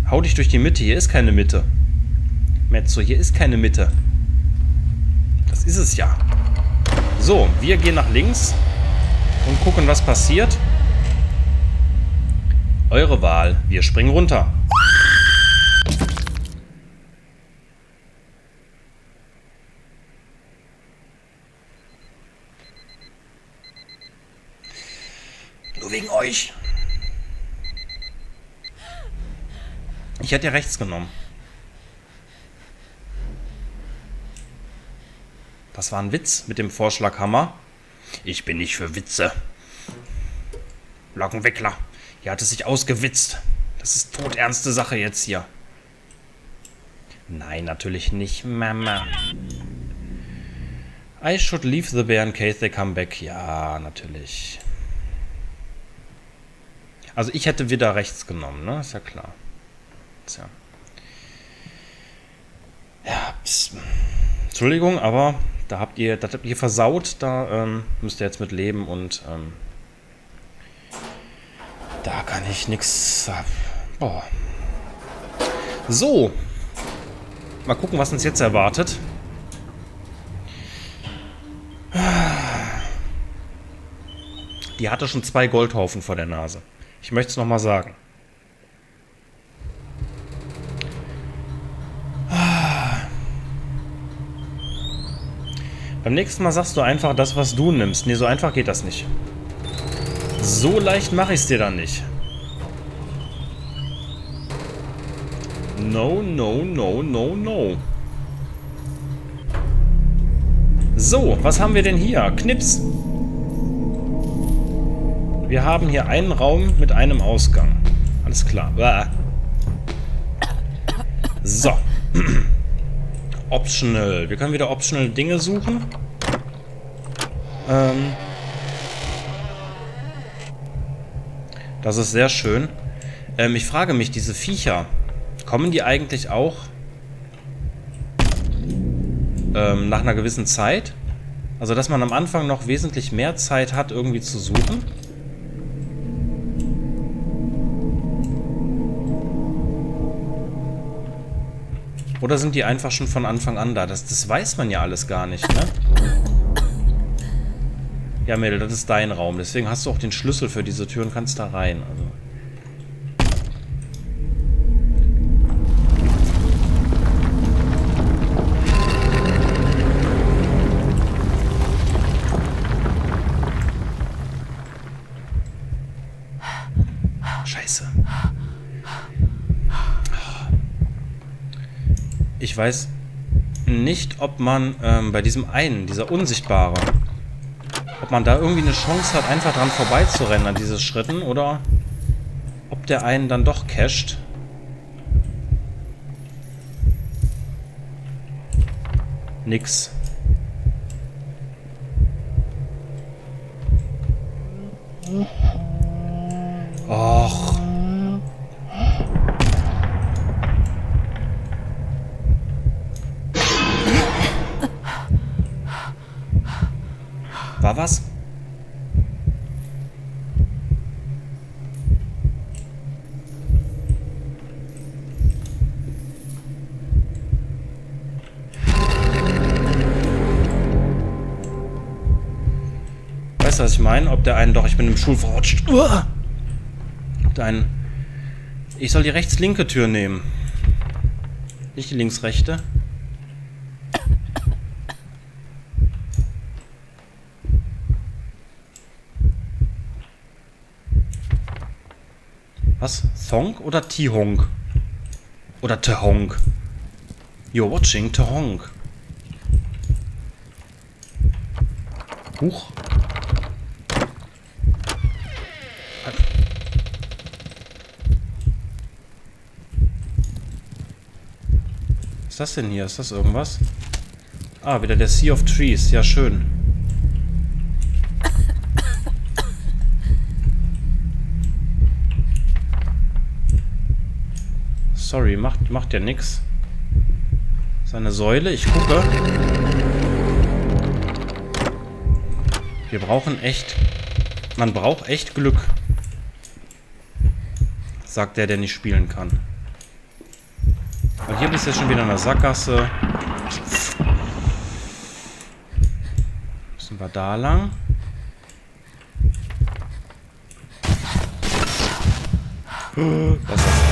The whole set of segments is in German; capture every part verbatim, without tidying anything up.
Hau dich durch die Mitte. Hier ist keine Mitte. Mezzo, hier ist keine Mitte. Das ist es ja. So, wir gehen nach links und gucken, was passiert. Eure Wahl. Wir springen runter. Nur wegen euch. Ich hätte ja rechts genommen. Das war ein Witz mit dem Vorschlaghammer. Ich bin nicht für Witze. Lockenwickler. Hier hat es sich ausgewitzt. Das ist todernste Sache jetzt hier. Nein, natürlich nicht, Mama. I should leave the bear in case they come back. Ja, natürlich. Also ich hätte wieder rechts genommen, ne? Ist ja klar. Tja. Ja, pss. Entschuldigung, aber da habt ihr, das habt ihr versaut. Da ähm, müsst ihr jetzt mit leben und ähm, da kann ich nichts. Boah. So. Mal gucken, was uns jetzt erwartet. Die hatte schon zwei Goldhaufen vor der Nase. Ich möchte es nochmal sagen. Beim nächsten Mal sagst du einfach das, was du nimmst. Nee, so einfach geht das nicht. So leicht mache ich es dir dann nicht. No, no, no, no, no. So, was haben wir denn hier? Knips. Wir haben hier einen Raum mit einem Ausgang. Alles klar. So. Optional. Wir können wieder optional Dinge suchen. Ähm. Das ist sehr schön. Ähm, ich frage mich, diese Viecher, kommen die eigentlich auch ähm, nach einer gewissen Zeit? Also, dass man am Anfang noch wesentlich mehr Zeit hat, irgendwie zu suchen? Oder sind die einfach schon von Anfang an da? Das, das weiß man ja alles gar nicht, ne? Ja, Mädel, das ist dein Raum. Deswegen hast du auch den Schlüssel für diese Tür und kannst da rein. Also. Scheiße. Ich weiß nicht, ob man ähm, bei diesem einen, dieser Unsichtbare, ob man da irgendwie eine Chance hat, einfach dran vorbeizurennen an diese Schritten, oder ob der einen dann doch casht. Nix. Och. War was? Weißt du, was ich meine? Ob der einen doch, ich bin im Stuhl verrutscht. Uah! Ob der einen. Ich soll die rechts-linke Tür nehmen. Nicht die links-rechte. Was? Thonk oder Tihonk? Oder Tehonk? You're watching Tehonk. Huch. Was ist das denn hier? Ist das irgendwas? Ah, wieder der Sea of Trees. Ja, schön. Sorry, macht, macht ja nix. Seine Säule, ich gucke. Wir brauchen echt... Man braucht echt Glück. Sagt der, der nicht spielen kann. Weil hier bist du jetzt schon wieder in der Sackgasse. Müssen wir da lang? Was ist das?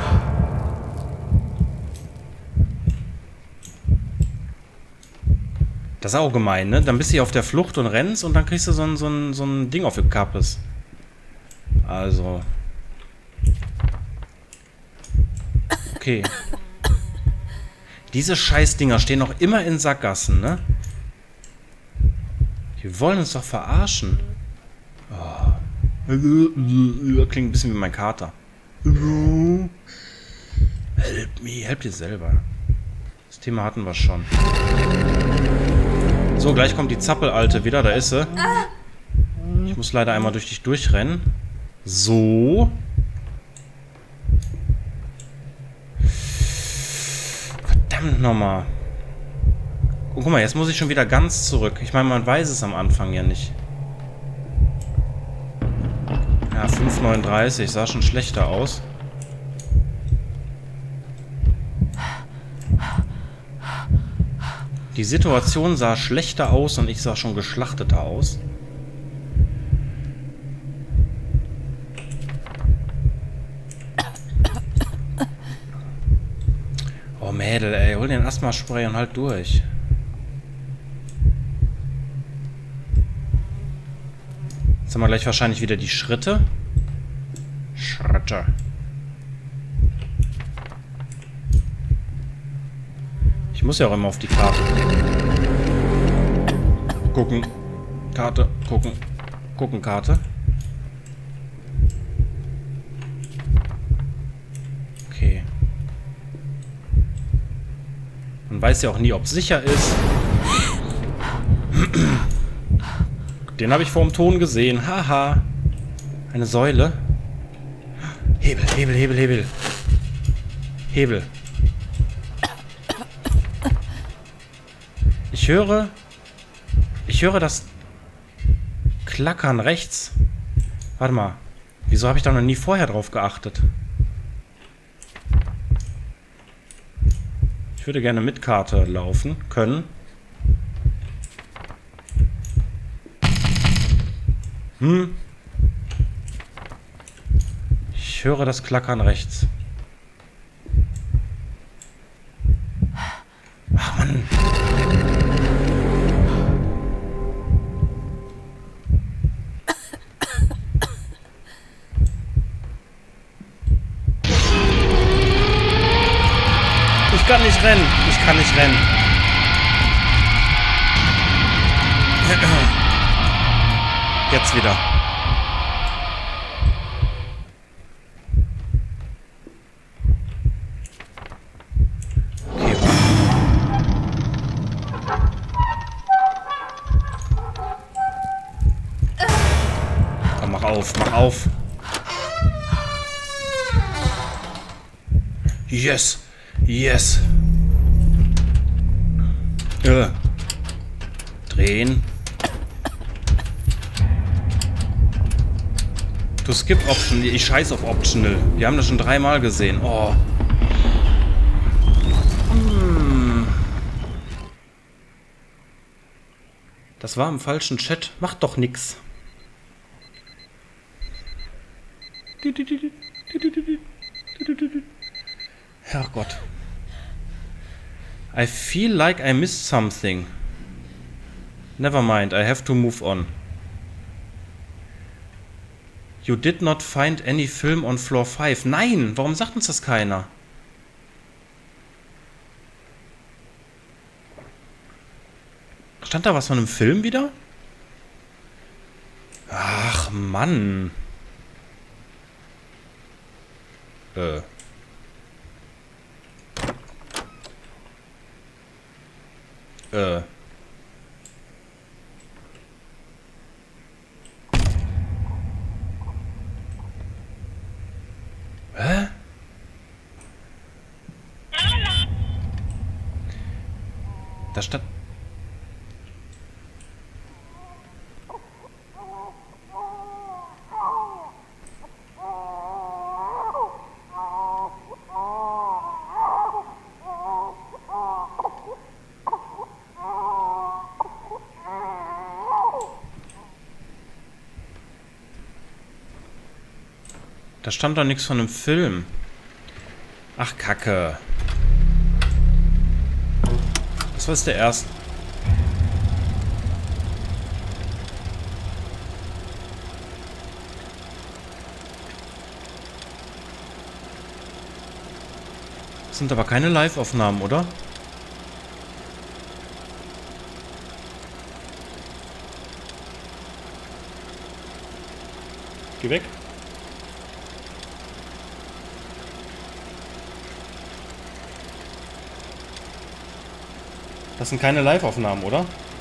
Das ist auch gemein, ne? Dann bist du hier auf der Flucht und rennst und dann kriegst du so ein, so ein, so ein Ding auf die Kappes. Also. Okay. Diese Scheißdinger stehen noch immer in Sackgassen, ne? Die wollen uns doch verarschen. Oh. Klingt ein bisschen wie mein Kater. Help me, help dir selber. Das Thema hatten wir schon. So, gleich kommt die Zappelalte wieder, da ist sie. Ich muss leider einmal durch dich durchrennen. So. Verdammt nochmal. Oh, guck mal, jetzt muss ich schon wieder ganz zurück. Ich meine, man weiß es am Anfang ja nicht. Ja, fünf neununddreißig, sah schon schlechter aus. Die Situation sah schlechter aus und ich sah schon geschlachteter aus. Oh Mädel, ey, hol den Asthma-Spray und halt durch. Jetzt haben wir gleich wahrscheinlich wieder die Schritte. Schritte. Ich muss ja auch immer auf die Karte gucken. Karte, gucken. Gucken, Karte. Okay. Man weiß ja auch nie, ob es sicher ist. Den habe ich vor dem Ton gesehen. Haha. Eine Säule. Hebel, Hebel, Hebel, Hebel. Hebel. Ich höre... Ich höre das Klackern rechts. Warte mal. Wieso habe ich da noch nie vorher drauf geachtet? Ich würde gerne mit Karte laufen können. Hm. Ich höre das Klackern rechts. Ach Mann. Ich kann nicht rennen. Ich kann nicht rennen. Jetzt wieder. Okay, komm, mach auf, mach auf. Yes. Yes. Äh. Drehen. Du skip Option. Ich scheiß auf Optional. Wir haben das schon dreimal gesehen. Oh. Hm. Das war im falschen Chat. Macht doch nix. Herrgott. I feel like I missed something. Never mind, I have to move on. You did not find any film on floor five. Nein, warum sagt uns das keiner? Stand da was von einem Film wieder? Ach, Mann. Äh. Äh. Hä? Da stand... Da stand doch nichts von einem Film. Ach, Kacke. Das war jetzt der erste. Das sind aber keine Live-Aufnahmen, oder? Geh weg. Das sind keine Live-Aufnahmen, oder?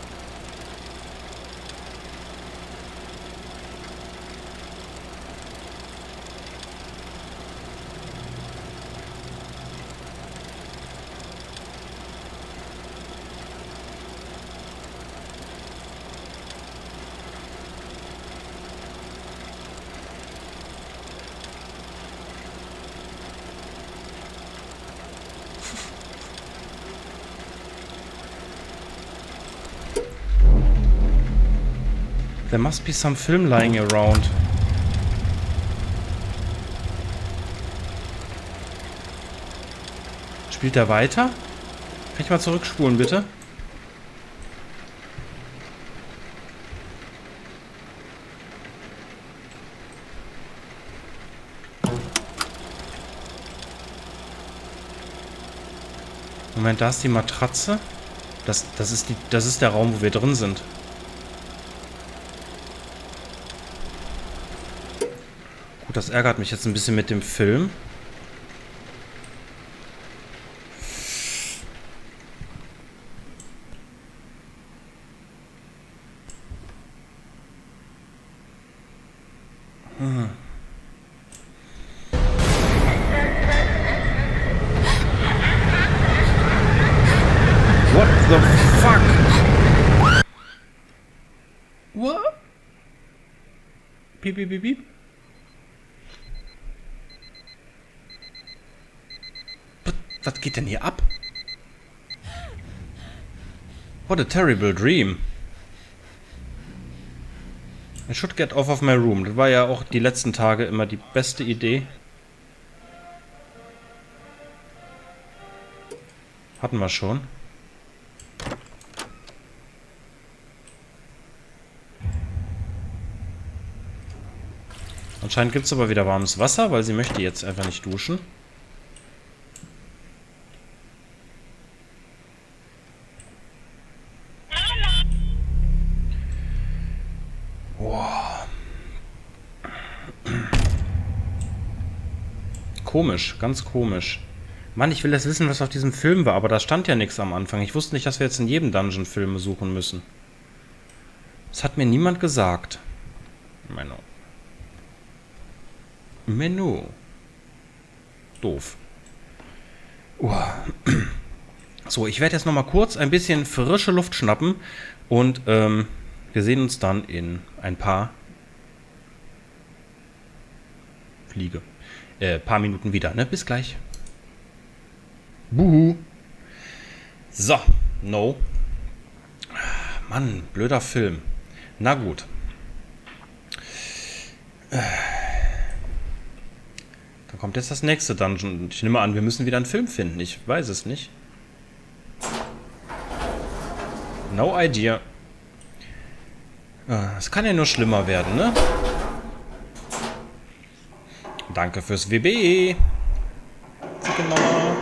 There must be some film lying around. Spielt er weiter? Kann ich mal zurückspulen, bitte? Moment, da ist die Matratze. Das, das ist die, das ist der Raum, wo wir drin sind. Gut, das ärgert mich jetzt ein bisschen mit dem Film. Hm. What the fuck? What? Piep, piep, piep, piep. Was geht denn hier ab? What a terrible dream. I should get off of my room. Das war ja auch die letzten Tage immer die beste Idee. Hatten wir schon. Anscheinend gibt es aber wieder warmes Wasser, weil sie möchte jetzt einfach nicht duschen. Wow. Komisch, ganz komisch. Mann, ich will jetzt wissen, was auf diesem Film war, aber da stand ja nichts am Anfang. Ich wusste nicht, dass wir jetzt in jedem Dungeon Filme suchen müssen. Das hat mir niemand gesagt. Menno. Menno. Doof. Uah. So, ich werde jetzt noch mal kurz ein bisschen frische Luft schnappen und ähm, wir sehen uns dann in ein paar Fliege. Äh, paar Minuten wieder, ne? Bis gleich. Buhu. So, no. Mann, blöder Film. Na gut. Dann kommt jetzt das nächste Dungeon. Ich nehme an, wir müssen wieder einen Film finden. Ich weiß es nicht. No idea. Es kann ja nur schlimmer werden, ne? Danke fürs W B. Mama.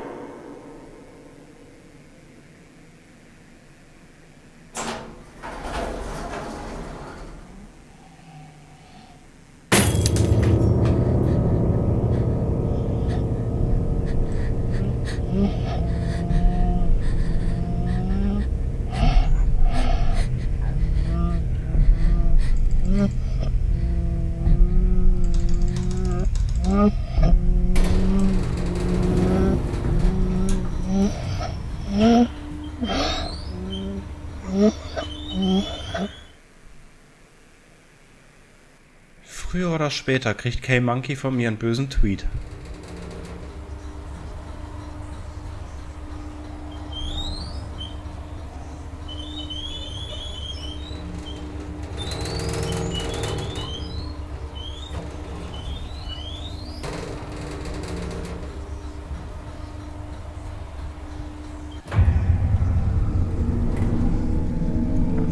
Früher oder später kriegt K-Monkey von mir einen bösen Tweet.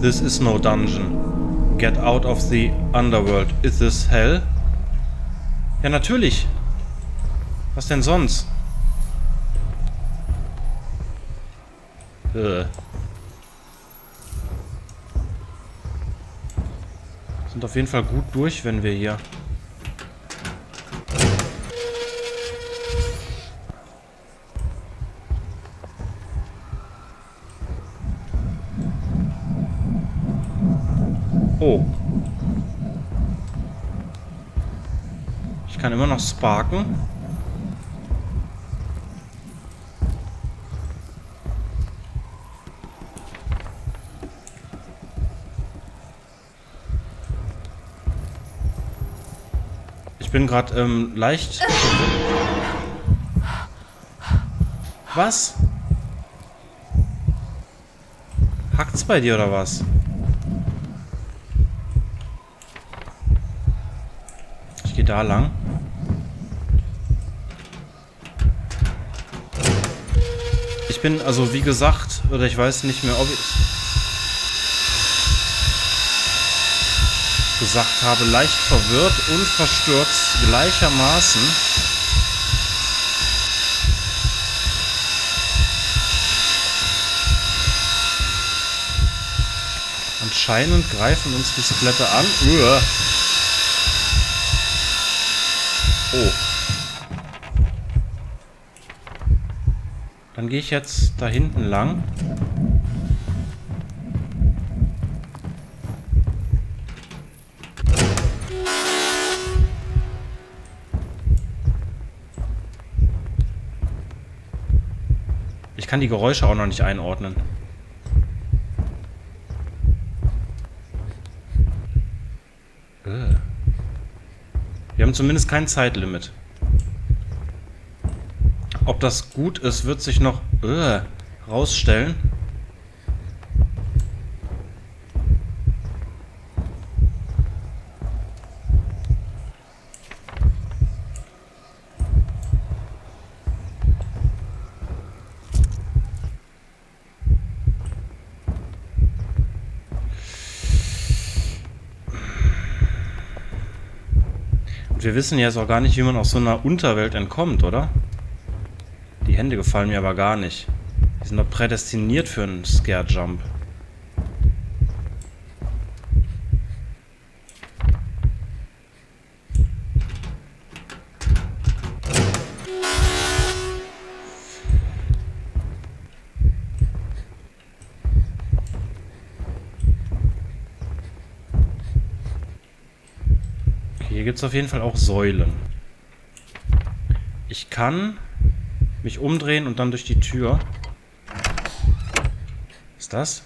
This is no dungeon. Get out of the underworld. Is this hell? Ja, natürlich. Was denn sonst? Äh. Sind auf jeden Fall gut durch, wenn wir hier... Oh. Ich kann immer noch sparken. Ich bin gerade ähm, leicht... Was? Hackt's bei dir oder was? Ich gehe da lang. Ich bin, also wie gesagt, oder ich weiß nicht mehr, ob ich gesagt habe, leicht verwirrt und verstürzt gleichermaßen. Anscheinend greifen uns die Skelette an. Uah. Oh. Dann gehe ich jetzt da hinten lang. Ich kann die Geräusche auch noch nicht einordnen. Äh. Wir haben zumindest kein Zeitlimit. Ob das gut ist, wird sich noch äh, rausstellen. Wir wissen jetzt auch gar nicht, wie man aus so einer Unterwelt entkommt, oder? Die Hände gefallen mir aber gar nicht. Die sind doch prädestiniert für einen Scare Jump. Hier gibt es auf jeden Fall auch Säulen. Ich kann mich umdrehen und dann durch die Tür. Was ist das?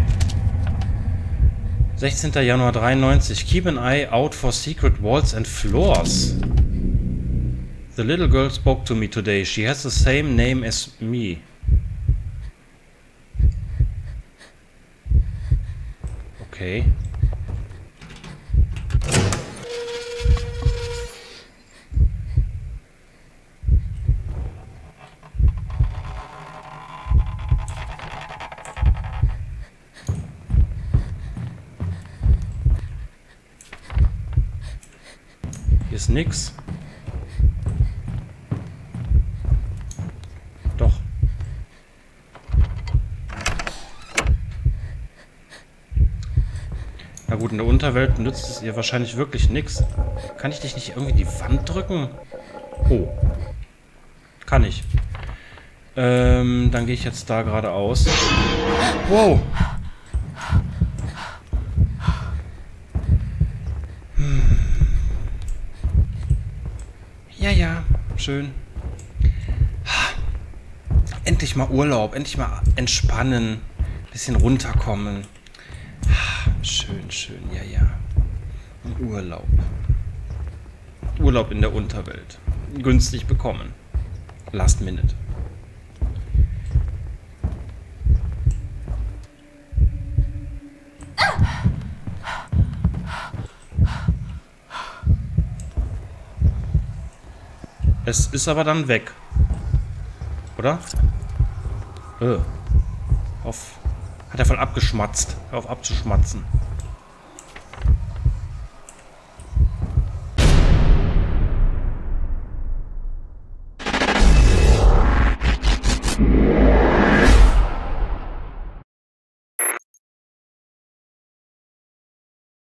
sechzehnter Januar dreiundneunzig. Keep an eye out for secret walls and floors. The little girl spoke to me today. She has the same name as me. Okay. Ist nix. Doch. Na gut, in der Unterwelt nützt es ihr wahrscheinlich wirklich nichts. Kann ich dich nicht irgendwie in die Wand drücken? Oh. Kann ich. Ähm, dann gehe ich jetzt da geradeaus. Wow. Ja, ja, schön. Endlich mal Urlaub, endlich mal entspannen, bisschen runterkommen. Schön, schön, ja, ja. Urlaub. Urlaub in der Unterwelt. Günstig bekommen. Last minute. Es ist aber dann weg. Oder? Äh. Auf. Hat er voll abgeschmatzt. Hör auf abzuschmatzen.